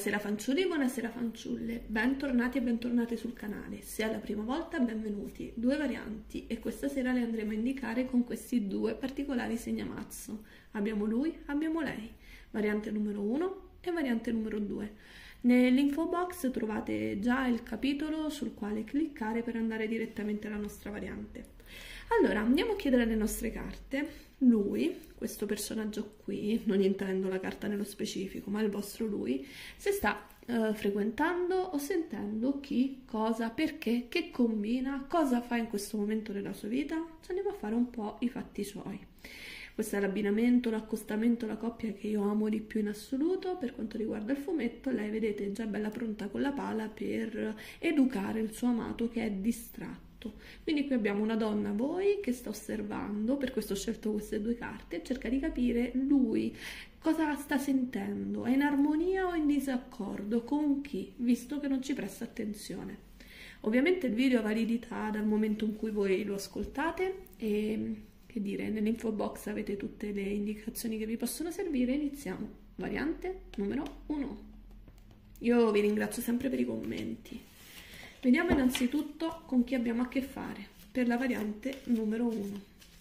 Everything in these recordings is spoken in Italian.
Buonasera fanciulli, buonasera fanciulle, bentornati e bentornate sul canale. Se è la prima volta, benvenuti. Due varianti e questa sera le andremo a indicare con questi due particolari segnamazzo. Abbiamo lui, abbiamo lei, variante numero 1 e variante numero 2. Nell'info box trovate già il capitolo sul quale cliccare per andare direttamente alla nostra variante. Allora, andiamo a chiedere alle nostre carte. Lui, questo personaggio qui, non intendo la carta nello specifico, ma il vostro lui, se sta frequentando o sentendo chi, cosa, perché, che combina, cosa fa in questo momento della sua vita. Ci andiamo a fare un po' i fatti suoi. Questo è l'abbinamento, l'accostamento, la coppia che io amo di più in assoluto. Per quanto riguarda il fumetto, lei vedete è già bella pronta con la pala per educare il suo amato che è distratto. Quindi qui abbiamo una donna, voi, che sta osservando, per questo ho scelto queste due carte, e cerca di capire lui cosa sta sentendo, è in armonia o in disaccordo, con chi, visto che non ci presta attenzione. Ovviamente il video ha validità dal momento in cui voi lo ascoltate e, che dire, nell'info box avete tutte le indicazioni che vi possono servire. Iniziamo. Variante numero 1. Io vi ringrazio sempre per i commenti. Vediamo innanzitutto con chi abbiamo a che fare per la variante numero 1.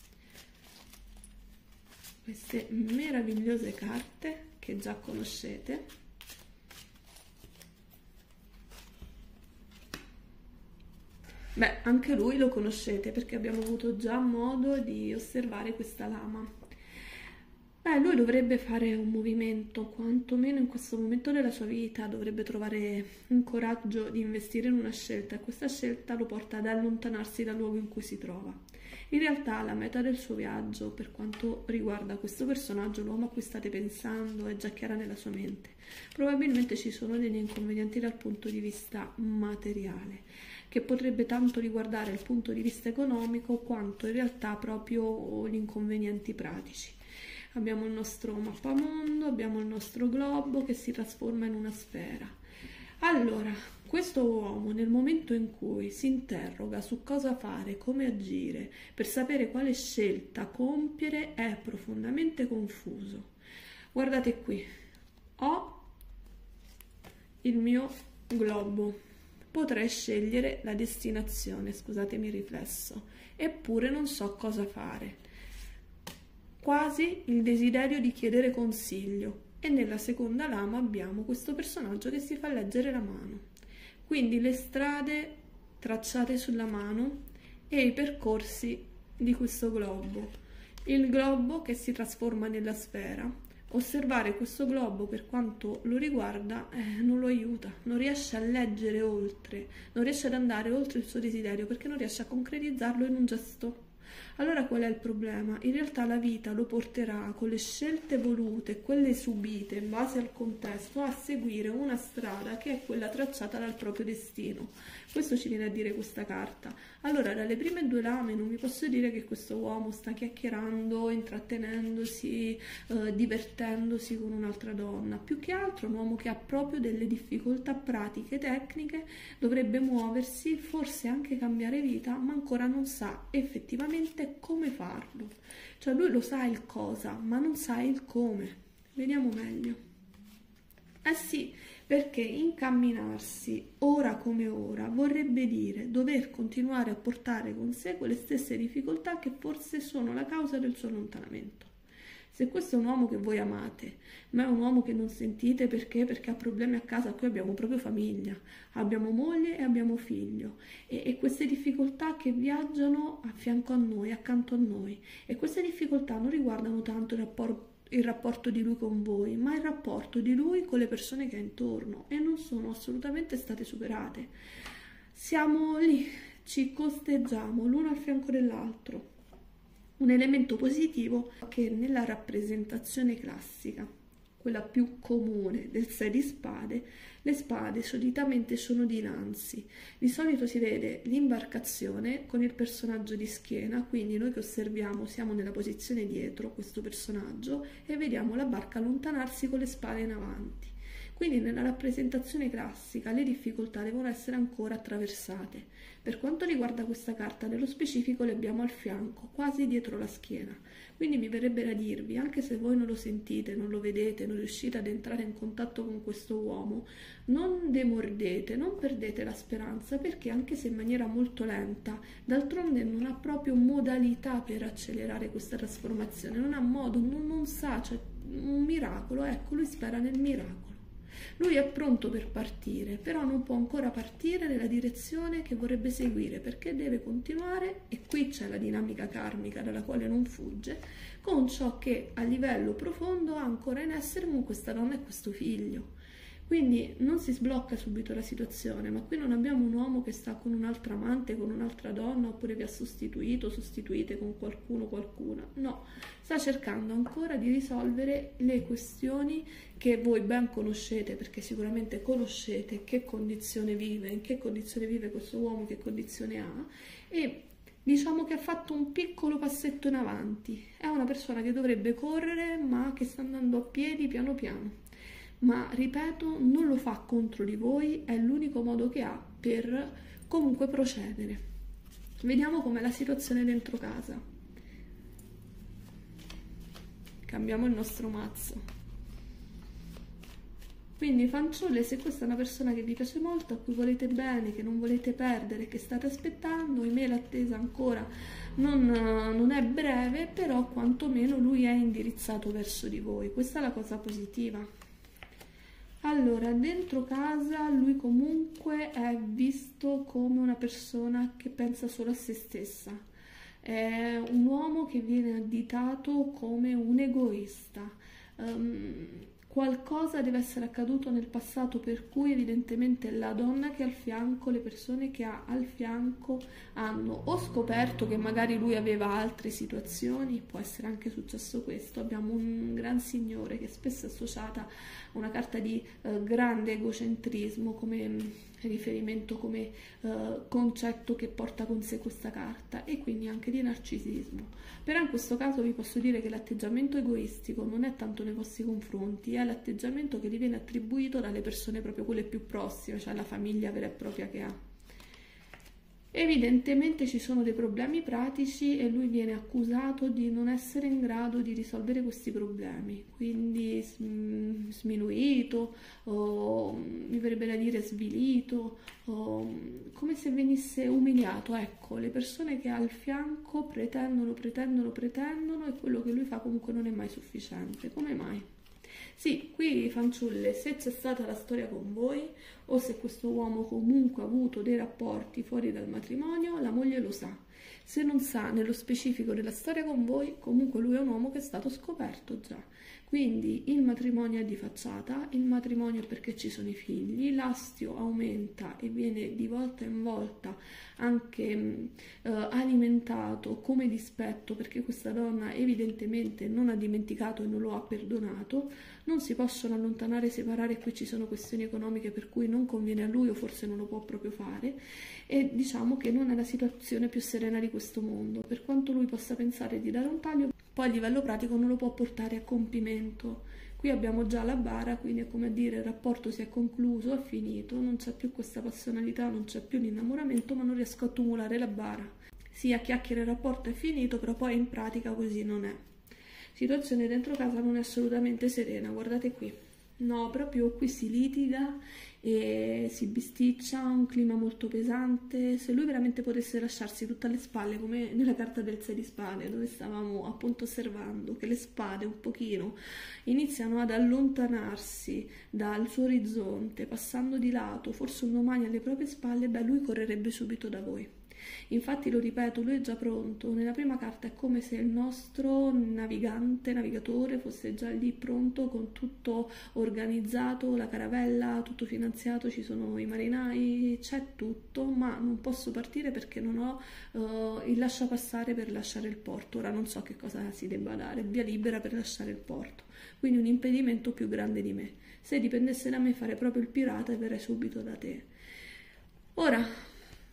Queste meravigliose carte che già conoscete. Beh, anche lui lo conoscete perché abbiamo avuto già modo di osservare questa lama. Beh, lui dovrebbe fare un movimento, quantomeno in questo momento della sua vita, dovrebbe trovare un coraggio di investire in una scelta e questa scelta lo porta ad allontanarsi dal luogo in cui si trova. In realtà la meta del suo viaggio, per quanto riguarda questo personaggio, l'uomo a cui state pensando, è già chiara nella sua mente. Probabilmente ci sono degli inconvenienti dal punto di vista materiale, che potrebbe tanto riguardare il punto di vista economico quanto in realtà proprio gli inconvenienti pratici. Abbiamo il nostro mappamondo, abbiamo il nostro globo che si trasforma in una sfera. Allora, questo uomo nel momento in cui si interroga su cosa fare, come agire, per sapere quale scelta compiere, è profondamente confuso. Guardate qui, ho il mio globo, potrei scegliere la destinazione, scusatemi il riflesso, eppure non so cosa fare. Quasi il desiderio di chiedere consiglio, e nella seconda lama abbiamo questo personaggio che si fa leggere la mano. Quindi le strade tracciate sulla mano e i percorsi di questo globo. Il globo che si trasforma nella sfera. Osservare questo globo per quanto lo riguarda non lo aiuta, non riesce a leggere oltre, non riesce ad andare oltre il suo desiderio perché non riesce a concretizzarlo in un gesto. Allora qual è il problema? In realtà la vita lo porterà con le scelte volute, quelle subite in base al contesto, a seguire una strada che è quella tracciata dal proprio destino. Questo ci viene a dire questa carta. Allora dalle prime due lame non vi posso dire che questo uomo sta chiacchierando, intrattenendosi, divertendosi con un'altra donna. Più che altro un uomo che ha proprio delle difficoltà pratiche, tecniche, dovrebbe muoversi, forse anche cambiare vita, ma ancora non sa effettivamente come farlo. Cioè lui lo sa il cosa, ma non sa il come. Vediamo meglio. Eh sì, perché incamminarsi ora come ora vorrebbe dire dover continuare a portare con sé quelle stesse difficoltà che forse sono la causa del suo allontanamento. Se questo è un uomo che voi amate, ma è un uomo che non sentite perché ha problemi a casa, qui abbiamo proprio famiglia, abbiamo moglie e abbiamo figlio e queste difficoltà che viaggiano a fianco a noi, accanto a noi, e queste difficoltà non riguardano tanto il rapporto di lui con voi, ma il rapporto di lui con le persone che ha intorno e non sono assolutamente state superate. Siamo lì, ci costeggiamo l'uno al fianco dell'altro. Un elemento positivo è che nella rappresentazione classica, quella più comune del 6 di spade, le spade solitamente sono dinanzi. Di solito si vede l'imbarcazione con il personaggio di schiena, quindi noi che osserviamo siamo nella posizione dietro questo personaggio e vediamo la barca allontanarsi con le spade in avanti. Quindi nella rappresentazione classica le difficoltà devono essere ancora attraversate. Per quanto riguarda questa carta, nello specifico le abbiamo al fianco, quasi dietro la schiena. Quindi mi verrebbe da dirvi, anche se voi non lo sentite, non lo vedete, non riuscite ad entrare in contatto con questo uomo, non demordete, non perdete la speranza, perché anche se in maniera molto lenta, d'altronde non ha proprio modalità per accelerare questa trasformazione, non ha modo, non sa, cioè un miracolo, ecco, lui spera nel miracolo. Lui è pronto per partire, però non può ancora partire nella direzione che vorrebbe seguire, perché deve continuare, e qui c'è la dinamica karmica dalla quale non fugge, con ciò che a livello profondo ha ancora in essere con questa donna e questo figlio. Quindi non si sblocca subito la situazione, ma qui non abbiamo un uomo che sta con un'altra amante, con un'altra donna, oppure vi ha sostituito, sostituite con qualcuno, qualcuna. No, sta cercando ancora di risolvere le questioni che voi ben conoscete, perché sicuramente conoscete che condizione vive, in che condizione vive questo uomo, che condizione ha, e diciamo che ha fatto un piccolo passetto in avanti. È una persona che dovrebbe correre, ma che sta andando a piedi piano piano. Ma ripeto, non lo fa contro di voi, è l'unico modo che ha per comunque procedere. Vediamo com'è la situazione dentro casa. Cambiamo il nostro mazzo. Quindi fanciulle, se questa è una persona che vi piace molto, a cui volete bene, che non volete perdere, che state aspettando, ahimè l'attesa ancora non è breve, però quantomeno lui è indirizzato verso di voi. Questa è la cosa positiva. Allora, dentro casa lui comunque è visto come una persona che pensa solo a se stessa. È un uomo che viene additato come un egoista. Qualcosa deve essere accaduto nel passato per cui evidentemente la donna che ha al fianco, le persone che ha al fianco hanno o scoperto che magari lui aveva altre situazioni, può essere anche successo questo. Abbiamo un gran signore che spesso è associata a una carta di grande egocentrismo come riferimento, come concetto che porta con sé questa carta, e quindi anche di narcisismo. Però in questo caso vi posso dire che l'atteggiamento egoistico non è tanto nei vostri confronti, è l'atteggiamento che gli viene attribuito dalle persone proprio quelle più prossime, cioè la famiglia vera e propria che ha. Evidentemente ci sono dei problemi pratici e lui viene accusato di non essere in grado di risolvere questi problemi, quindi sminuito, o mi verrebbe da dire svilito, o come se venisse umiliato. Ecco, le persone che ha al fianco pretendono e quello che lui fa comunque non è mai sufficiente. Come mai? Sì, qui fanciulle, se c'è stata la storia con voi o se questo uomo comunque ha avuto dei rapporti fuori dal matrimonio, la moglie lo sa. Se non sa nello specifico della storia con voi, comunque lui è un uomo che è stato scoperto già. Quindi il matrimonio è di facciata, il matrimonio è perché ci sono i figli, l'astio aumenta e viene di volta in volta anche alimentato come dispetto, perché questa donna evidentemente non ha dimenticato e non lo ha perdonato. Non si possono allontanare, separare, qui ci sono questioni economiche per cui non conviene a lui o forse non lo può proprio fare, e diciamo che non è la situazione più serena di questo mondo. Per quanto lui possa pensare di dare un taglio, poi a livello pratico non lo può portare a compimento. Qui abbiamo già la bara, quindi è come a dire il rapporto si è concluso, è finito, non c'è più questa passionalità, non c'è più l'innamoramento, ma non riesco a tumulare la bara. Sì, a chiacchiere il rapporto è finito, però poi in pratica così non è. Situazione dentro casa non è assolutamente serena, guardate qui. No, proprio qui si litiga e si bisticcia, un clima molto pesante. Se lui veramente potesse lasciarsi tutte alle spalle, come nella carta del 6 di spade, dove stavamo appunto osservando che le spade un pochino iniziano ad allontanarsi dal suo orizzonte, passando di lato, forse un domani alle proprie spalle, beh, lui correrebbe subito da voi. Infatti, lo ripeto, lui è già pronto. Nella prima carta è come se il nostro navigatore fosse già lì pronto, con tutto organizzato, la caravella, tutto finanziato, ci sono i marinai, c'è tutto, ma non posso partire perché non ho il lasciapassare per lasciare il porto. Ora non so che cosa si debba dare, via libera per lasciare il porto, quindi un impedimento più grande di me. Se dipendesse da me, fare proprio il pirata e verrei subito da te. Ora,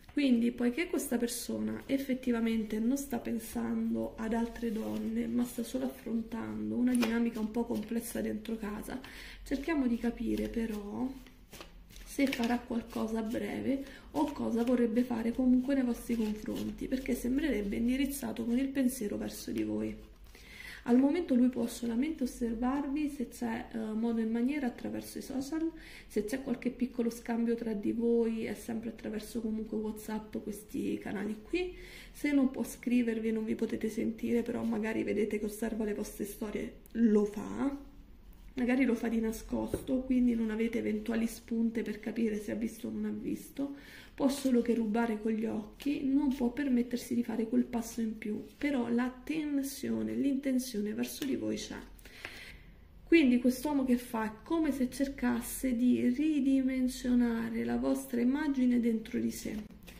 Quindi, poiché questa persona effettivamente non sta pensando ad altre donne, ma sta solo affrontando una dinamica un po' complessa dentro casa, cerchiamo di capire però se farà qualcosa a breve o cosa vorrebbe fare comunque nei vostri confronti, perché sembrerebbe indirizzato con il pensiero verso di voi. Al momento lui può solamente osservarvi se c'è modo e maniera attraverso i social, se c'è qualche piccolo scambio tra di voi è sempre attraverso comunque WhatsApp, questi canali qui. Se non può scrivervi e non vi potete sentire, però magari vedete che osserva le vostre storie, lo fa. Magari lo fa di nascosto, quindi non avete eventuali spunte per capire se ha visto o non ha visto. Può solo che rubare con gli occhi, non può permettersi di fare quel passo in più, però la tensione, l'intenzione verso di voi c'è. Quindi quest'uomo che fa è come se cercasse di ridimensionare la vostra immagine dentro di sé,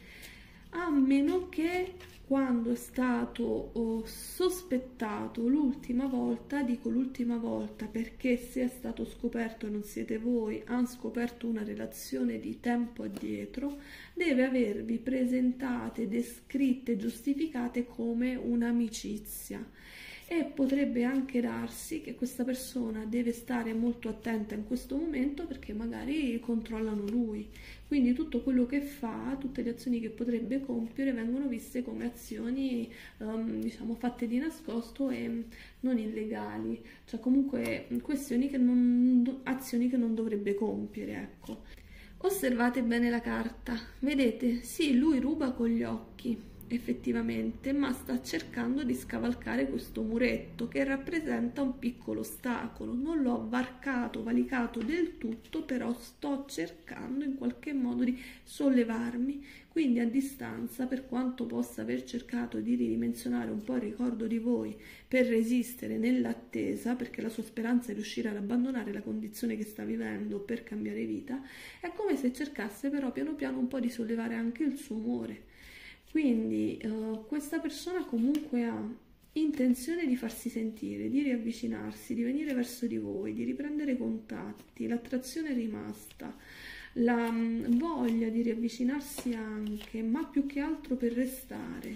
a meno che quando è stato sospettato l'ultima volta, dico l'ultima volta perché se è stato scoperto e non siete voi, hanno scoperto una relazione di tempo addietro, deve avervi presentate, descritte, giustificate come un'amicizia. E potrebbe anche darsi che questa persona deve stare molto attenta in questo momento perché magari controllano lui. Quindi tutto quello che fa, tutte le azioni che potrebbe compiere vengono viste come azioni diciamo fatte di nascosto e non illegali, cioè comunque azioni che non dovrebbe compiere, ecco. Osservate bene la carta, vedete? Sì, lui ruba con gli occhi, effettivamente, ma sta cercando di scavalcare questo muretto che rappresenta un piccolo ostacolo. Non l'ho valicato del tutto, però sto cercando in qualche modo di sollevarmi. Quindi a distanza, per quanto possa aver cercato di ridimensionare un po' il ricordo di voi per resistere nell'attesa, perché la sua speranza è riuscire ad abbandonare la condizione che sta vivendo per cambiare vita, è come se cercasse però piano piano un po' di sollevare anche il suo umore. Quindi questa persona comunque ha intenzione di farsi sentire, di riavvicinarsi, di venire verso di voi, di riprendere contatti, l'attrazione è rimasta, la voglia di riavvicinarsi anche, ma più che altro per restare.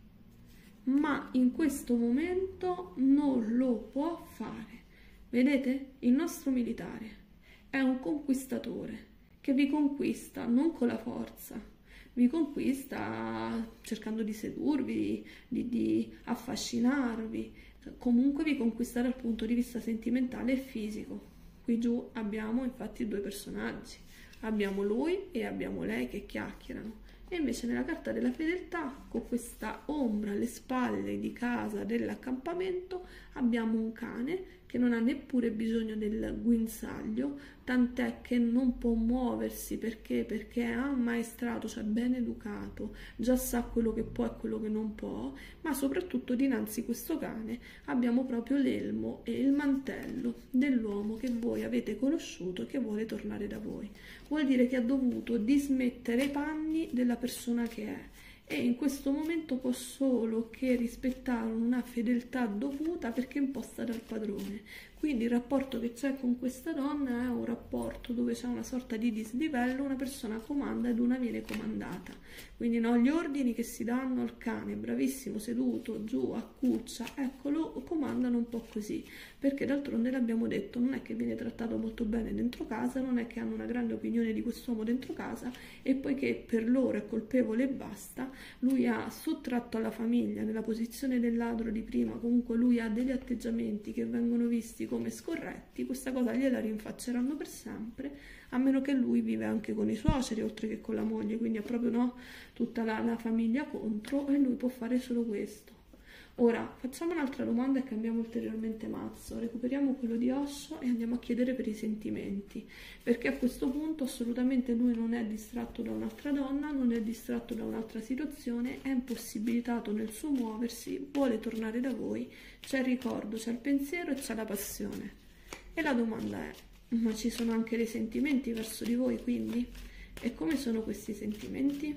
Ma in questo momento non lo può fare. Vedete? Il nostro militare è un conquistatore che vi conquista non con la forza, vi conquista cercando di sedurvi, di affascinarvi, comunque vi conquista dal punto di vista sentimentale e fisico. Qui giù abbiamo infatti due personaggi, abbiamo lui e abbiamo lei che chiacchierano. E invece nella carta della fedeltà, con questa ombra alle spalle di casa dell'accampamento, abbiamo un cane che non ha neppure bisogno del guinzaglio, tant'è che non può muoversi perché è ammaestrato, cioè ben educato, già sa quello che può e quello che non può, ma soprattutto dinanzi a questo cane abbiamo proprio l'elmo e il mantello dell'uomo che voi avete conosciuto e che vuole tornare da voi. Vuol dire che ha dovuto dismettere i panni della persona che è e in questo momento può solo che rispettare una fedeltà dovuta perché imposta dal padrone. Quindi il rapporto che c'è con questa donna è un rapporto dove c'è una sorta di dislivello, una persona comanda ed una viene comandata. Quindi no, gli ordini che si danno al cane, bravissimo, seduto, giù, a cuccia, ecco, lo comandano un po' così, perché d'altronde l'abbiamo detto, non è che viene trattato molto bene dentro casa, non è che hanno una grande opinione di quest'uomo dentro casa e poiché per loro è colpevole e basta, lui ha sottratto alla famiglia nella posizione del ladro di prima, comunque lui ha degli atteggiamenti che vengono visti come scorretti, questa cosa gliela rinfacceranno per sempre, a meno che lui vive anche con i suoceri oltre che con la moglie, quindi ha proprio no, tutta la famiglia contro e lui può fare solo questo. Ora facciamo un'altra domanda e cambiamo ulteriormente mazzo, recuperiamo quello di Osho e andiamo a chiedere per i sentimenti, perché a questo punto assolutamente lui non è distratto da un'altra donna, non è distratto da un'altra situazione, è impossibilitato nel suo muoversi, vuole tornare da voi, c'è il ricordo, c'è il pensiero e c'è la passione. E la domanda è, ma ci sono anche dei sentimenti verso di voi quindi? E come sono questi sentimenti?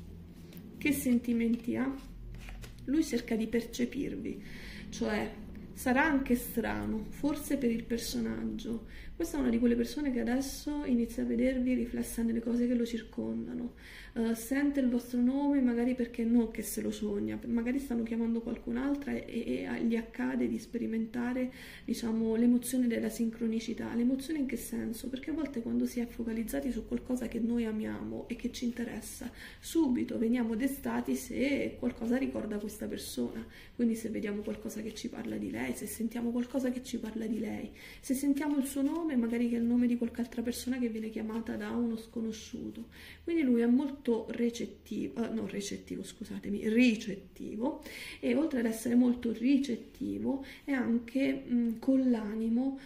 Che sentimenti ha? Lui cerca di percepirvi, cioè Sarà anche strano, forse per il personaggio. Questa è una di quelle persone che adesso inizia a vedervi riflessa nelle cose che lo circondano. Sente il vostro nome magari perché non che se lo sogna, magari stanno chiamando qualcun'altra e gli accade di sperimentare, diciamo, l'emozione della sincronicità. L'emozione in che senso? Perché a volte quando si è focalizzati su qualcosa che noi amiamo e che ci interessa, subito veniamo destati se qualcosa ricorda questa persona. Quindi se vediamo qualcosa che ci parla di lei, se sentiamo qualcosa che ci parla di lei, se sentiamo il suo nome, magari che è il nome di qualche altra persona che viene chiamata da uno sconosciuto. Quindi lui è molto ricettivo, e oltre ad essere molto ricettivo è anche con l'animo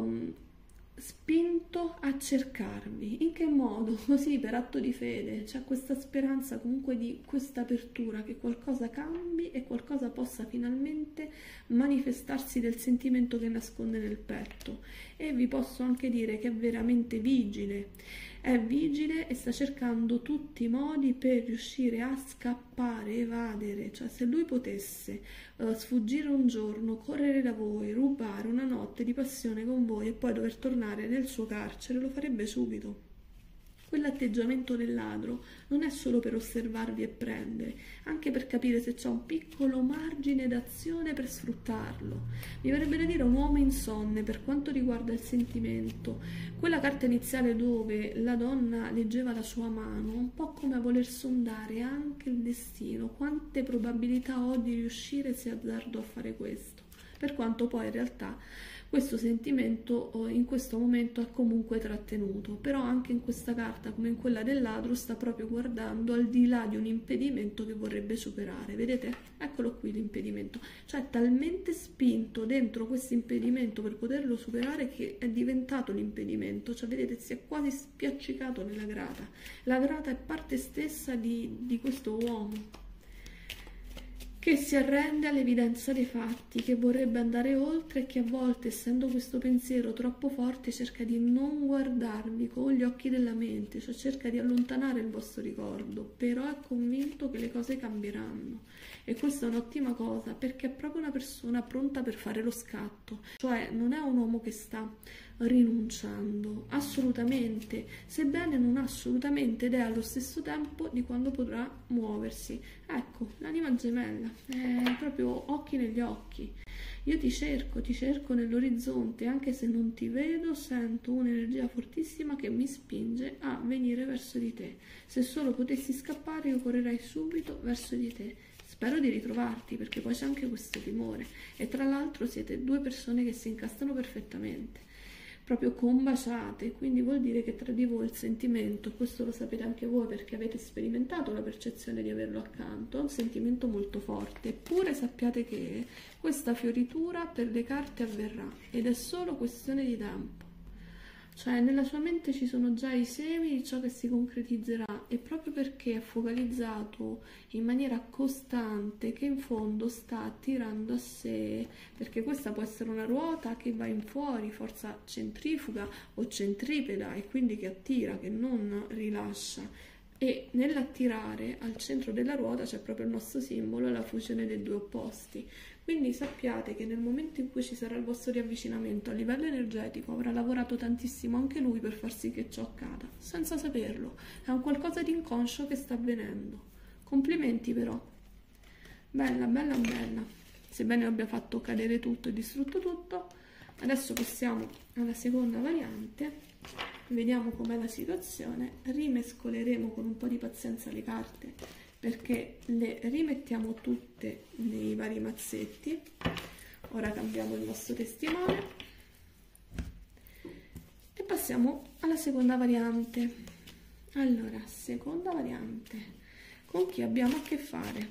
spinto a cercarvi. In che modo? Così, per atto di fede, c'è questa speranza comunque di questa apertura, che qualcosa cambi e qualcosa possa finalmente manifestarsi del sentimento che nasconde nel petto. E vi posso anche dire che è veramente vigile, è vigile e sta cercando tutti i modi per riuscire a scappare, evadere. Cioè, se lui potesse sfuggire un giorno, correre da voi, rubare una notte di passione con voi e poi dover tornare nel suo carcere, lo farebbe subito. Quell'atteggiamento del ladro non è solo per osservarvi e prendere, anche per capire se c'è un piccolo margine d'azione per sfruttarlo. Mi verrebbe da dire un uomo insonne per quanto riguarda il sentimento. Quella carta iniziale dove la donna leggeva la sua mano, un po' come a voler sondare anche il destino. Quante probabilità ho di riuscire se azzardo a fare questo? Per quanto poi in realtà questo sentimento in questo momento è comunque trattenuto, però anche in questa carta, come in quella del ladro, sta proprio guardando al di là di un impedimento che vorrebbe superare. Vedete? Eccolo qui l'impedimento. Cioè è talmente spinto dentro questo impedimento per poterlo superare che è diventato l'impedimento. Cioè vedete, si è quasi spiaccicato nella grata. La grata è parte stessa di questo uomo, che si arrende all'evidenza dei fatti, che vorrebbe andare oltre e che a volte, essendo questo pensiero troppo forte, cerca di non guardarvi con gli occhi della mente, cioè cerca di allontanare il vostro ricordo, però è convinto che le cose cambieranno. E questa è un'ottima cosa, perché è proprio una persona pronta per fare lo scatto, cioè non è un uomo che sta rinunciando, assolutamente, sebbene non ha assolutamente idea allo stesso tempo di quando potrà muoversi. Ecco, l'anima gemella, è proprio occhi negli occhi. Io ti cerco nell'orizzonte, anche se non ti vedo, sento un'energia fortissima che mi spinge a venire verso di te. Se solo potessi scappare, io correrei subito verso di te. Spero di ritrovarti, perché poi c'è anche questo timore. E tra l'altro siete due persone che si incastrano perfettamente, proprio combaciate, quindi vuol dire che tra di voi il sentimento, questo lo sapete anche voi perché avete sperimentato la percezione di averlo accanto, è un sentimento molto forte. Eppure sappiate che questa fioritura per le carte avverrà ed è solo questione di tempo. Cioè nella sua mente ci sono già i semi di ciò che si concretizzerà, e proprio perché è focalizzato in maniera costante che in fondo sta attirando a sé, perché questa può essere una ruota che va in fuori, forza centrifuga o centripeta, e quindi che attira, che non rilascia. E nell'attirare al centro della ruota c'è proprio il nostro simbolo, la fusione dei due opposti. Quindi sappiate che nel momento in cui ci sarà il vostro riavvicinamento a livello energetico avrà lavorato tantissimo anche lui per far sì che ciò accada, senza saperlo. È un qualcosa di inconscio che sta avvenendo. Complimenti però. Bella, bella, bella. Sebbene abbia fatto cadere tutto e distrutto tutto, adesso passiamo alla seconda variante. Vediamo com'è la situazione. Rimescoleremo con un po' di pazienza le carte, perché le rimettiamo tutte nei vari mazzetti. Ora cambiamo il nostro testimone e passiamo alla seconda variante. Allora, seconda variante, con chi abbiamo a che fare?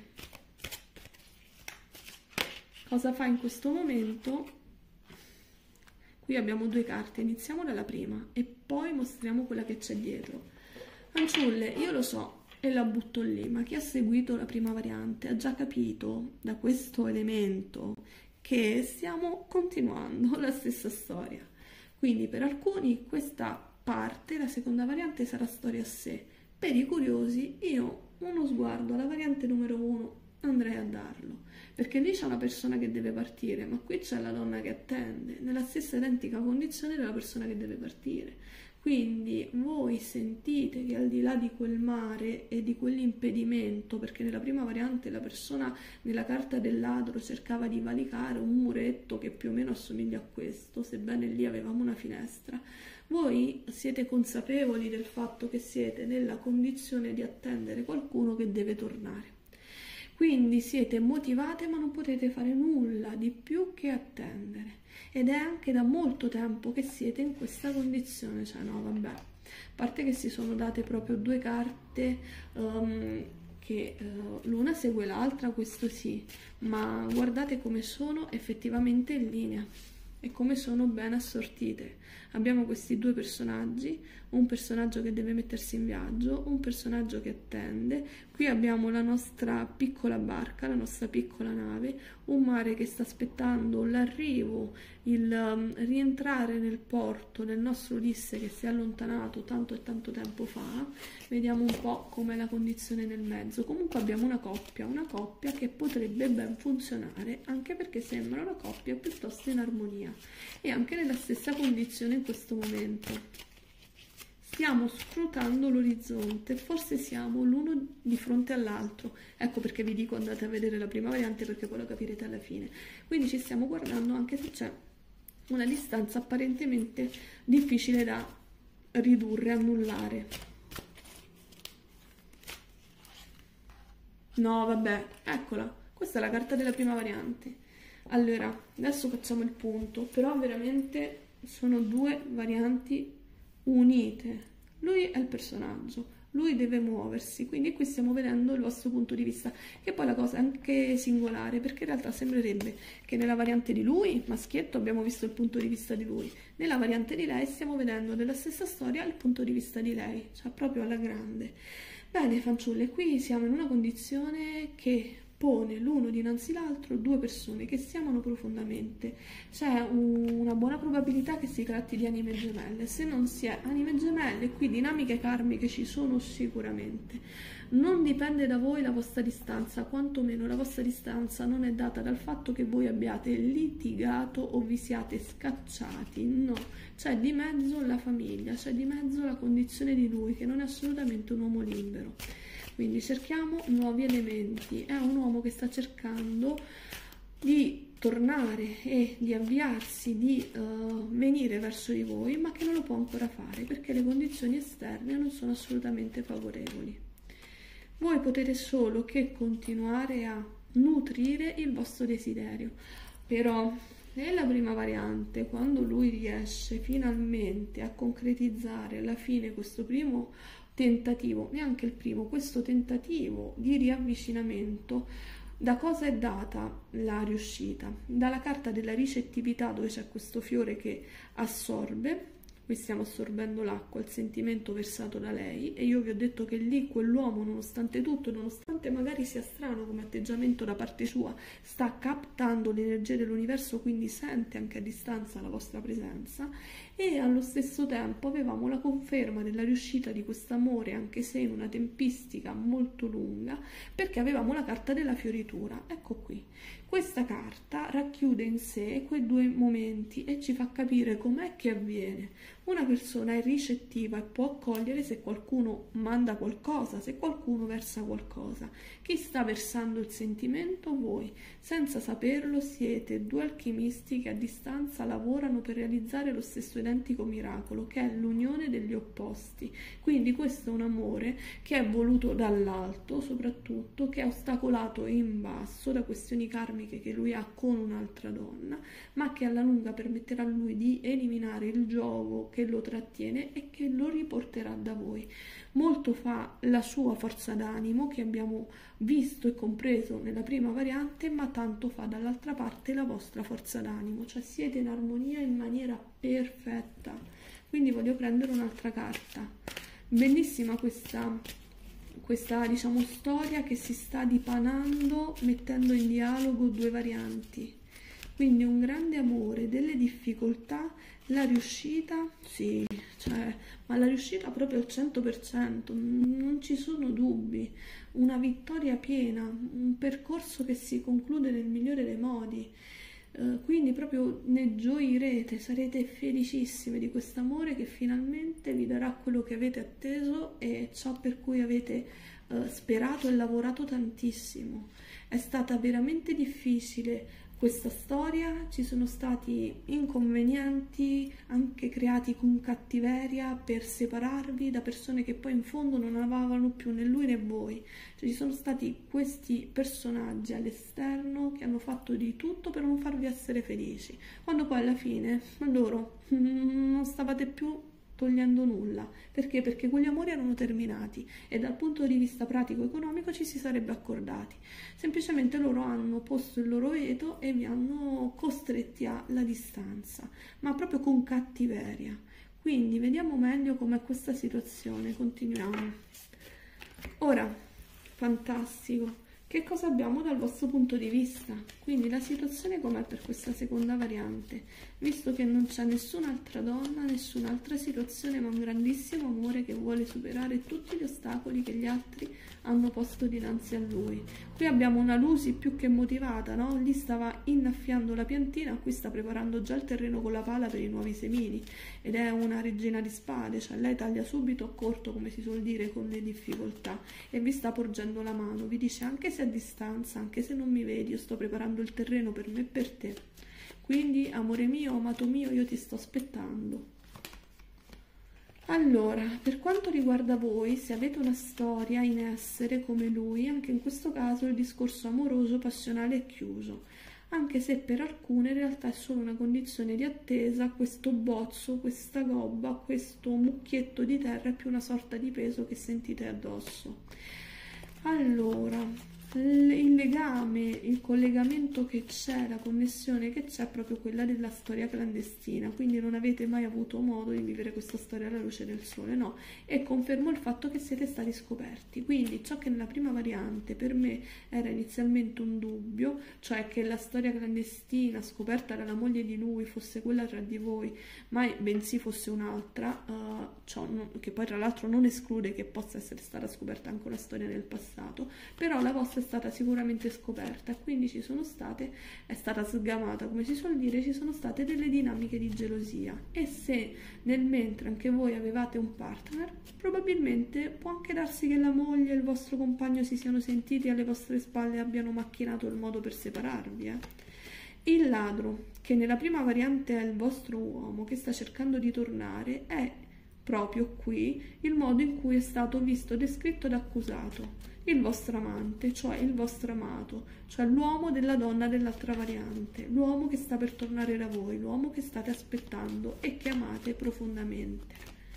Cosa fa in questo momento? Qui abbiamo due carte, iniziamo dalla prima e poi mostriamo quella che c'è dietro. Fanciulle, io lo so e la butto lì, ma chi ha seguito la prima variante ha già capito da questo elemento che stiamo continuando la stessa storia. Quindi per alcuni questa parte, la seconda variante, sarà storia a sé. Per i curiosi io uno sguardo alla variante numero 1 andrei a darlo. perché lì c'è una persona che deve partire, ma qui c'è la donna che attende, nella stessa identica condizione della persona che deve partire. Quindi voi sentite che al di là di quel mare e di quell'impedimento, perché nella prima variante la persona nella carta del ladro cercava di valicare un muretto che più o meno assomiglia a questo, sebbene lì avevamo una finestra, voi siete consapevoli del fatto che siete nella condizione di attendere qualcuno che deve tornare. Quindi siete motivate ma non potete fare nulla di più che attendere. Ed è anche da molto tempo che siete in questa condizione, cioè no, vabbè, a parte che si sono date proprio due carte che l'una segue l'altra, questo sì, ma guardate come sono effettivamente in linea e come sono ben assortite. Abbiamo questi due personaggi, un personaggio che deve mettersi in viaggio, un personaggio che attende. Qui abbiamo la nostra piccola barca, la nostra piccola nave, un mare che sta aspettando l'arrivo, il rientrare nel porto del nostro Ulisse che si è allontanato tanto e tanto tempo fa. Vediamo un po' com'è la condizione nel mezzo. Comunque abbiamo una coppia che potrebbe ben funzionare, anche perché sembra una coppia piuttosto in armonia e anche nella stessa condizione in questo momento. Stiamo scrutando l'orizzonte, forse siamo l'uno di fronte all'altro, ecco perché vi dico andate a vedere la prima variante, perché poi lo capirete alla fine. Quindi ci stiamo guardando anche se c'è una distanza apparentemente difficile da ridurre, annullare. No, vabbè, eccola, questa è la carta della prima variante. Allora, adesso facciamo il punto, però veramente sono due varianti unite. Lui è il personaggio, lui deve muoversi, quindi qui stiamo vedendo il vostro punto di vista, che poi la cosa è anche singolare, perché in realtà sembrerebbe che nella variante di lui, maschietto, abbiamo visto il punto di vista di lui, nella variante di lei stiamo vedendo nella stessa storia il punto di vista di lei, cioè proprio alla grande. Bene fanciulle, qui siamo in una condizione che pone l'uno dinanzi l'altro due persone che si amano profondamente. C'è una buona probabilità che si tratti di anime gemelle. Se non si è anime gemelle, qui dinamiche karmiche ci sono sicuramente. Non dipende da voi la vostra distanza, quantomeno la vostra distanza non è data dal fatto che voi abbiate litigato o vi siate scacciati, no, c'è di mezzo la famiglia, c'è di mezzo la condizione di lui che non è assolutamente un uomo libero. Quindi cerchiamo nuovi elementi, è un uomo che sta cercando di tornare e di avviarsi, di venire verso di voi, ma che non lo può ancora fare perché le condizioni esterne non sono assolutamente favorevoli. Voi potete solo che continuare a nutrire il vostro desiderio, però nella prima variante, quando lui riesce finalmente a concretizzare alla fine questo primo tentativo, neanche il primo, questo tentativo di riavvicinamento, da cosa è data la riuscita? Dalla carta della ricettività, dove c'è questo fiore che assorbe. Qui stiamo assorbendo l'acqua, il sentimento versato da lei, e io vi ho detto che lì quell'uomo, nonostante tutto, nonostante magari sia strano come atteggiamento da parte sua, sta captando l'energia dell'universo, quindi sente anche a distanza la vostra presenza, e allo stesso tempo avevamo la conferma della riuscita di quest'amore, anche se in una tempistica molto lunga, perché avevamo la carta della fioritura. Ecco qui. Questa carta racchiude in sé quei due momenti e ci fa capire com'è che avviene. Una persona è ricettiva e può accogliere se qualcuno manda qualcosa, se qualcuno versa qualcosa. Chi sta versando il sentimento? Voi. Senza saperlo siete due alchimisti che a distanza lavorano per realizzare lo stesso identico miracolo, che è l'unione degli opposti. Quindi questo è un amore che è voluto dall'alto, soprattutto, che è ostacolato in basso da questioni karmiche che lui ha con un'altra donna, ma che alla lunga permetterà a lui di eliminare il gioco che lo trattiene e che lo riporterà da voi. Molto fa la sua forza d'animo, che abbiamo visto e compreso nella prima variante, ma tanto fa dall'altra parte la vostra forza d'animo, cioè siete in armonia in maniera perfetta. Quindi voglio prendere un'altra carta. Bellissima questa diciamo storia che si sta dipanando mettendo in dialogo due varianti. Quindi un grande amore, delle difficoltà, la riuscita, sì, cioè, ma la riuscita proprio al 100%, non ci sono dubbi. una vittoria piena, un percorso che si conclude nel migliore dei modi. Quindi proprio ne gioirete, sarete felicissime di quest'amore che finalmente vi darà quello che avete atteso e ciò per cui avete sperato e lavorato tantissimo. È stata veramente difficile questa storia, ci sono stati inconvenienti anche creati con cattiveria per separarvi da persone che poi in fondo non amavano più né lui né voi. Cioè, ci sono stati questi personaggi all'esterno che hanno fatto di tutto per non farvi essere felici, quando poi alla fine loro non stavate più togliendo nulla. Perché? Perché quegli amori erano terminati e dal punto di vista pratico-economico ci si sarebbe accordati. Semplicemente loro hanno posto il loro veto e vi hanno costretti alla distanza, ma proprio con cattiveria. Quindi vediamo meglio com'è questa situazione, continuiamo. Ora, fantastico. Che cosa abbiamo dal vostro punto di vista? Quindi la situazione com'è per questa seconda variante? Visto che non c'è nessun'altra donna, nessun'altra situazione, ma un grandissimo amore che vuole superare tutti gli ostacoli che gli altri hanno posto dinanzi a lui. Qui abbiamo una Lucy più che motivata, no? Lì stava innaffiando la piantina, qui sta preparando già il terreno con la pala per i nuovi semini ed è una regina di spade, cioè lei taglia subito a corto, come si suol dire, con le difficoltà e vi sta porgendo la mano, vi dice anche se a distanza, anche se non mi vedi, io sto preparando il terreno per me e per te. Quindi, amore mio, amato mio, io ti sto aspettando. Allora, per quanto riguarda voi, se avete una storia in essere come lui, anche in questo caso il discorso amoroso passionale è chiuso, anche se per alcune in realtà è solo una condizione di attesa, questo bozzo, questa gobba, questo mucchietto di terra è più una sorta di peso che sentite addosso. Allora, il legame, il collegamento che c'è, la connessione che c'è è proprio quella della storia clandestina, quindi non avete mai avuto modo di vivere questa storia alla luce del sole, no? E confermo il fatto che siete stati scoperti, quindi ciò che nella prima variante per me era inizialmente un dubbio, cioè che la storia clandestina scoperta dalla moglie di lui fosse quella tra di voi, ma bensì fosse un'altra, che poi tra l'altro non esclude che possa essere stata scoperta anche una storia nel passato, però la vostra è stata sicuramente scoperta, quindi è stata sgamata, come si suol dire, ci sono state delle dinamiche di gelosia e se nel mentre anche voi avevate un partner, probabilmente può anche darsi che la moglie e il vostro compagno si siano sentiti alle vostre spalle e abbiano macchinato il modo per separarvi. Il ladro, che nella prima variante è il vostro uomo che sta cercando di tornare, è proprio qui il modo in cui è stato visto, descritto ed accusato. Il vostro amante, cioè il vostro amato, cioè l'uomo della donna dell'altra variante, l'uomo che sta per tornare da voi, l'uomo che state aspettando e che amate profondamente.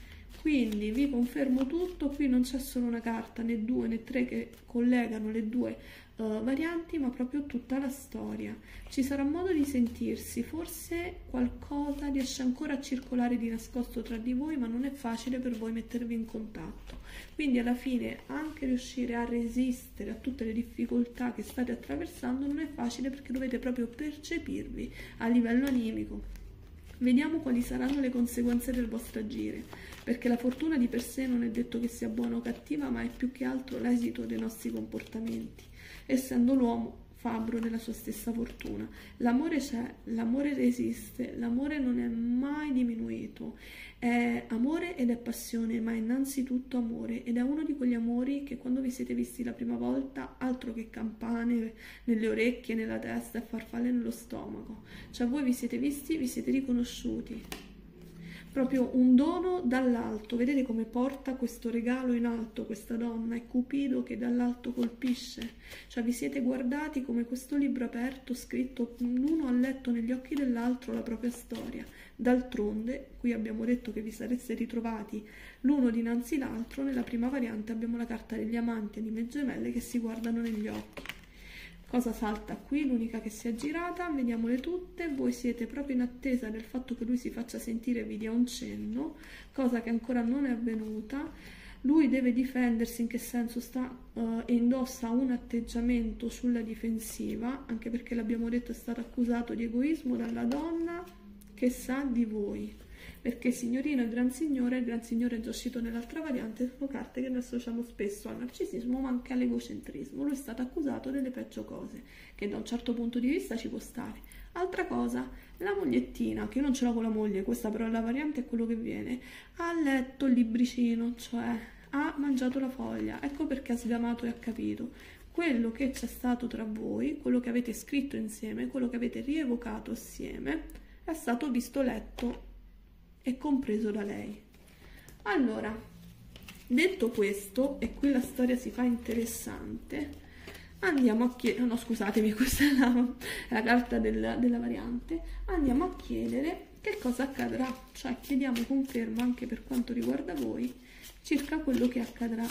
Quindi vi confermo tutto, qui non c'è solo una carta, né due né tre che collegano le due varianti, ma proprio tutta la storia. Ci sarà modo di sentirsi, forse qualcosa riesce ancora a circolare di nascosto tra di voi, ma non è facile per voi mettervi in contatto. Quindi alla fine anche riuscire a resistere a tutte le difficoltà che state attraversando non è facile perché dovete proprio percepirvi a livello animico. Vediamo quali saranno le conseguenze del vostro agire, perché la fortuna di per sé non è detto che sia buona o cattiva, ma è più che altro l'esito dei nostri comportamenti. Essendo l'uomo fabbro della sua stessa fortuna. L'amore c'è, l'amore resiste, l'amore non è mai diminuito. È amore ed è passione, ma è innanzitutto amore, ed è uno di quegli amori che quando vi siete visti la prima volta, altro che campane nelle orecchie, nella testa e farfalle nello stomaco. Cioè voi vi siete visti, vi siete riconosciuti. Proprio un dono dall'alto, vedete come porta questo regalo in alto questa donna, è Cupido che dall'alto colpisce, cioè vi siete guardati come questo libro aperto, scritto, l'uno ha letto negli occhi dell'altro la propria storia. D'altronde, qui abbiamo detto che vi sareste ritrovati l'uno dinanzi l'altro, nella prima variante abbiamo la carta degli amanti, anime gemelle che si guardano negli occhi. Cosa salta qui? L'unica che si è girata, vediamole tutte. Voi siete proprio in attesa del fatto che lui si faccia sentire e vi dia un cenno, cosa che ancora non è avvenuta. Lui deve difendersi, in che senso e indossa un atteggiamento sulla difensiva, anche perché l'abbiamo detto è stato accusato di egoismo dalla donna che sa di voi. Perché signorino e Gran Signore, il Gran Signore è già uscito nell'altra variante, sono carte che noi associamo spesso al narcisismo ma anche all'egocentrismo. Lui è stato accusato delle peggio cose, che da un certo punto di vista ci può stare. Altra cosa, la mogliettina, che io non ce l'ho con la moglie, questa però la variante è quello che viene, ha letto il libricino, cioè ha mangiato la foglia, ecco perché ha sgamato e ha capito. Quello che c'è stato tra voi, quello che avete scritto insieme, quello che avete rievocato assieme, è stato visto, letto e compreso da lei. Allora, detto questo, e qui la storia si fa interessante, andiamo a chiedere, no scusatemi, questa è la carta della variante, andiamo a chiedere che cosa accadrà, cioè chiediamo conferma anche per quanto riguarda voi circa quello che accadrà.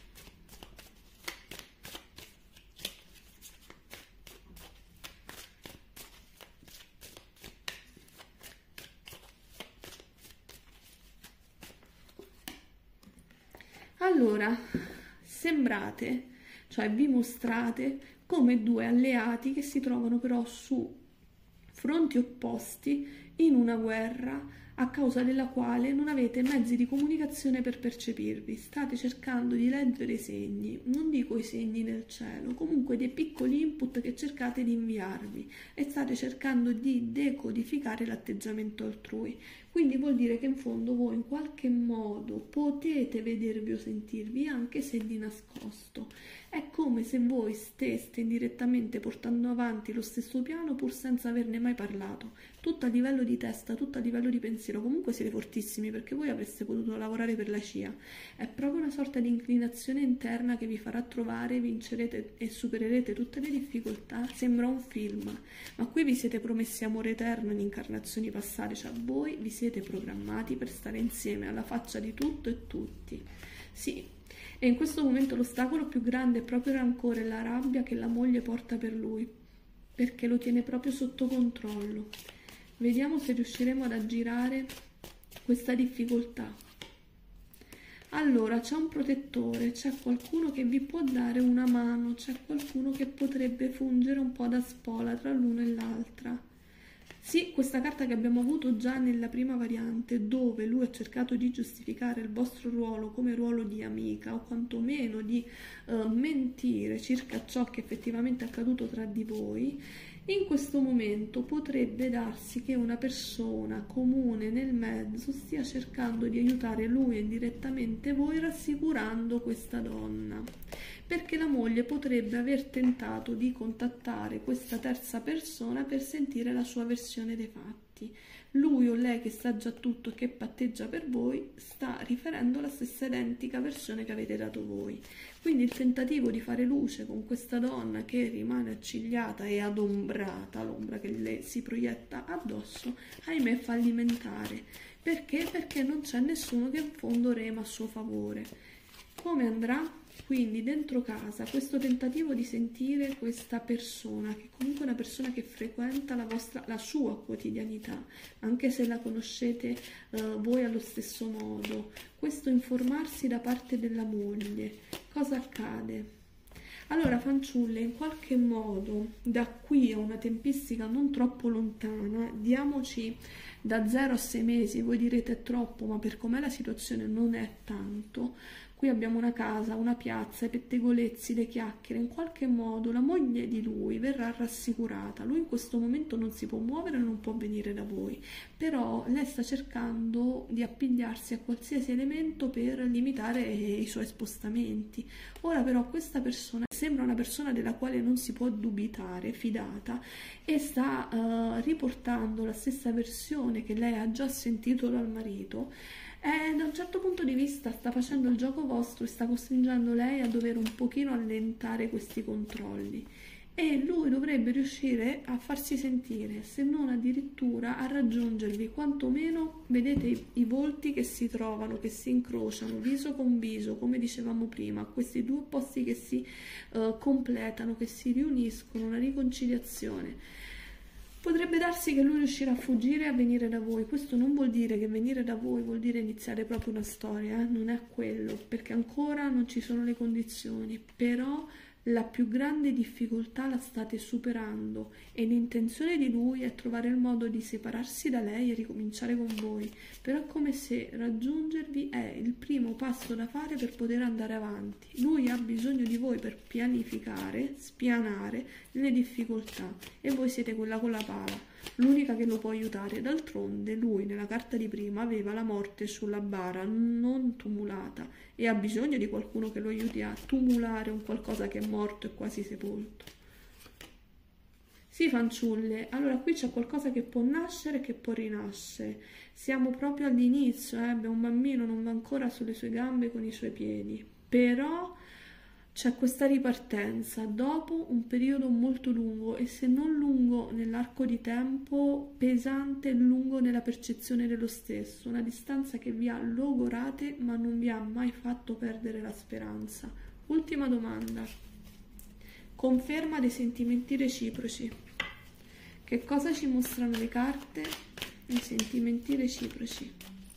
Allora, sembrate, cioè vi mostrate come due alleati che si trovano però su fronti opposti in una guerra a causa della quale non avete mezzi di comunicazione per percepirvi. State cercando di leggere i segni, non dico i segni nel cielo, comunque dei piccoli input che cercate di inviarvi e state cercando di decodificare l'atteggiamento altrui. Quindi vuol dire che in fondo voi in qualche modo potete vedervi o sentirvi anche se di nascosto. È come se voi steste indirettamente portando avanti lo stesso piano pur senza averne mai parlato, tutto a livello di testa, tutto a livello di pensiero. Comunque siete fortissimi perché voi avreste potuto lavorare per la CIA. È proprio una sorta di inclinazione interna che vi farà trovare, vincerete e supererete tutte le difficoltà. Sembra un film, ma qui vi siete promessi amore eterno in incarnazioni passate, cioè voi vi siete programmati per stare insieme alla faccia di tutto e tutti. Sì. E in questo momento l'ostacolo più grande è proprio il rancore e la rabbia che la moglie porta per lui, perché lo tiene proprio sotto controllo. Vediamo se riusciremo ad aggirare questa difficoltà. Allora, c'è un protettore, c'è qualcuno che vi può dare una mano, c'è qualcuno che potrebbe fungere un po' da spola tra l'una e l'altra. Sì, questa carta che abbiamo avuto già nella prima variante, dove lui ha cercato di giustificare il vostro ruolo come ruolo di amica o quantomeno di mentire circa ciò che effettivamente è accaduto tra di voi, in questo momento potrebbe darsi che una persona comune nel mezzo stia cercando di aiutare lui e indirettamente voi rassicurando questa donna, perché la moglie potrebbe aver tentato di contattare questa terza persona per sentire la sua versione dei fatti. Lui o lei che sa già tutto e che patteggia per voi sta riferendo la stessa identica versione che avete dato voi. Quindi il tentativo di fare luce con questa donna che rimane accigliata e adombrata, l'ombra che le si proietta addosso, ahimè è fallimentare. Perché? Perché non c'è nessuno che in fondo rema a suo favore. Come andrà? Quindi dentro casa questo tentativo di sentire questa persona, che comunque è una persona che frequenta la sua quotidianità, anche se la conoscete voi allo stesso modo, questo informarsi da parte della moglie, cosa accade? Allora fanciulle, in qualche modo da qui a una tempistica non troppo lontana, diamoci da 0 a 6 mesi, voi direte è troppo, ma per com'è la situazione non è tanto. Qui abbiamo una casa, una piazza, i pettegolezzi, le chiacchiere. In qualche modo la moglie di lui verrà rassicurata. Lui in questo momento non si può muovere, non può venire da voi. Però lei sta cercando di appigliarsi a qualsiasi elemento per limitare i suoi spostamenti. Ora però questa persona sembra una persona della quale non si può dubitare, fidata, e sta riportando la stessa versione che lei ha già sentito dal marito. Da un certo punto di vista sta facendo il gioco vostro e sta costringendo lei a dover un pochino allentare questi controlli, e lui dovrebbe riuscire a farsi sentire, se non addirittura a raggiungervi, quantomeno vedete i volti che si trovano, che si incrociano viso con viso, come dicevamo prima, questi due opposti che si completano, che si riuniscono, una riconciliazione. Potrebbe darsi che lui riuscirà a fuggire e a venire da voi. Questo non vuol dire che venire da voi vuol dire iniziare proprio una storia, non è quello, perché ancora non ci sono le condizioni, però la più grande difficoltà la state superando e l'intenzione di lui è trovare il modo di separarsi da lei e ricominciare con voi, però è come se raggiungervi è il primo passo da fare per poter andare avanti. Lui ha bisogno di voi per pianificare, spianare le difficoltà e voi siete quella con la pala, l'unica che lo può aiutare. D'altronde lui nella carta di prima aveva la morte sulla bara non tumulata e ha bisogno di qualcuno che lo aiuti a tumulare un qualcosa che è morto e quasi sepolto. Sì, fanciulle, allora qui c'è qualcosa che può nascere e che può rinascere. Siamo proprio all'inizio, Beh, un bambino non va ancora sulle sue gambe con i suoi piedi, però c'è questa ripartenza dopo un periodo molto lungo, e se non lungo nell'arco di tempo, pesante e lungo nella percezione dello stesso, una distanza che vi ha logorate ma non vi ha mai fatto perdere la speranza. Ultima domanda. Conferma dei sentimenti reciproci. Che cosa ci mostrano le carte? I sentimenti reciproci.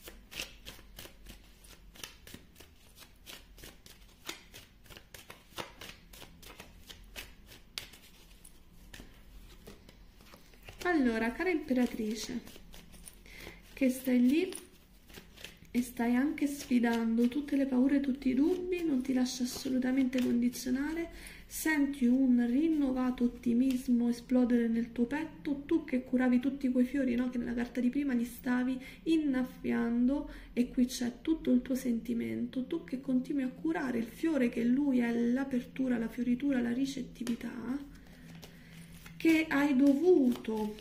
Allora, cara imperatrice, che stai lì e stai anche sfidando tutte le paure, tutti i dubbi, non ti lascia assolutamente condizionare, senti un rinnovato ottimismo esplodere nel tuo petto, tu che curavi tutti quei fiori, no? Che nella carta di prima li stavi innaffiando, e qui c'è tutto il tuo sentimento, tu che continui a curare il fiore che lui è l'apertura, la fioritura, la ricettività, che hai dovuto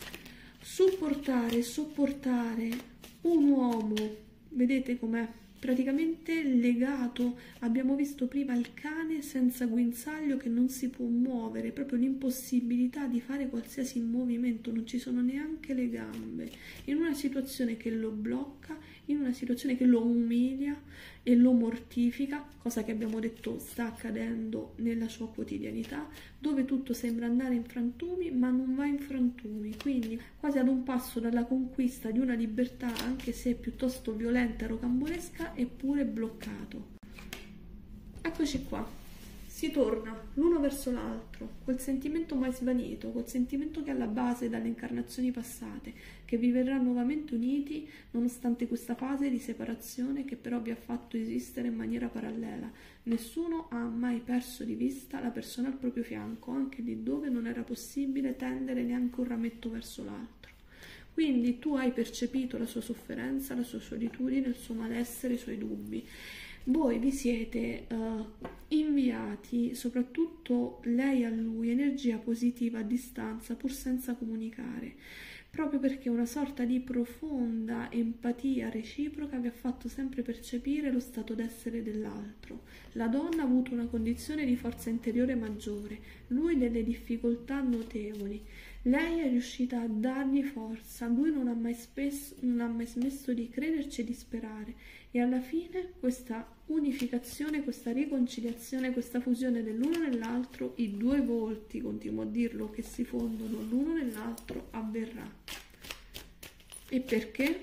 sopportare un uomo, vedete com'è praticamente legato. Abbiamo visto prima il cane senza guinzaglio che non si può muovere, proprio l'impossibilità di fare qualsiasi movimento, non ci sono neanche le gambe, in una situazione che lo blocca, in una situazione che lo umilia e lo mortifica, cosa che abbiamo detto sta accadendo nella sua quotidianità, dove tutto sembra andare in frantumi ma non va in frantumi, quindi quasi ad un passo dalla conquista di una libertà, anche se piuttosto violenta e rocambolesca, eppure bloccato. Eccoci qua. Si torna l'uno verso l'altro, quel sentimento mai svanito, quel sentimento che è alla base dalle incarnazioni passate, che vi verrà nuovamente uniti nonostante questa fase di separazione che però vi ha fatto esistere in maniera parallela. Nessuno ha mai perso di vista la persona al proprio fianco, anche lì dove non era possibile tendere neanche un rametto verso l'altro. Quindi tu hai percepito la sua sofferenza, la sua solitudine, il suo malessere, i suoi dubbi. Voi vi siete inviati, soprattutto lei a lui, energia positiva a distanza pur senza comunicare, proprio perché una sorta di profonda empatia reciproca vi ha fatto sempre percepire lo stato d'essere dell'altro. La donna ha avuto una condizione di forza interiore maggiore, lui delle difficoltà notevoli. Lei è riuscita a dargli forza, lui non ha mai smesso di crederci e di sperare, e alla fine questa unificazione, questa riconciliazione, questa fusione dell'uno nell'altro, i due volti, continuo a dirlo, che si fondono l'uno nell'altro, avverrà. E perché?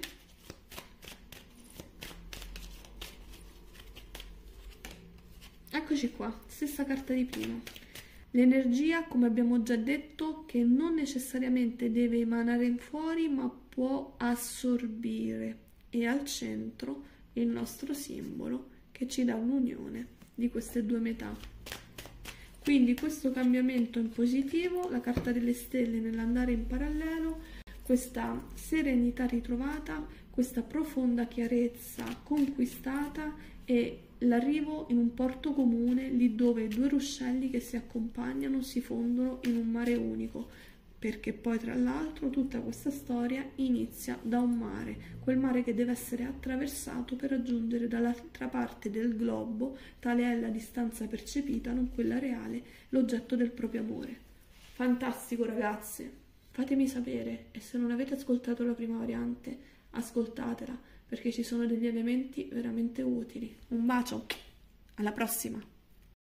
Eccoci qua, stessa carta di prima. L'energia, come abbiamo già detto, che non necessariamente deve emanare in fuori, ma può assorbire. E al centro il nostro simbolo che ci dà l'unione di queste due metà. Quindi questo cambiamento in positivo, la carta delle stelle nell'andare in parallelo, questa serenità ritrovata, questa profonda chiarezza conquistata e l'arrivo in un porto comune, lì dove due ruscelli che si accompagnano si fondono in un mare unico, perché poi tra l'altro tutta questa storia inizia da un mare, quel mare che deve essere attraversato per raggiungere dall'altra parte del globo, tale è la distanza percepita, non quella reale, l'oggetto del proprio amore. Fantastico ragazze, fatemi sapere, e se non avete ascoltato la prima variante, ascoltatela, perché ci sono degli elementi veramente utili. Un bacio, alla prossima!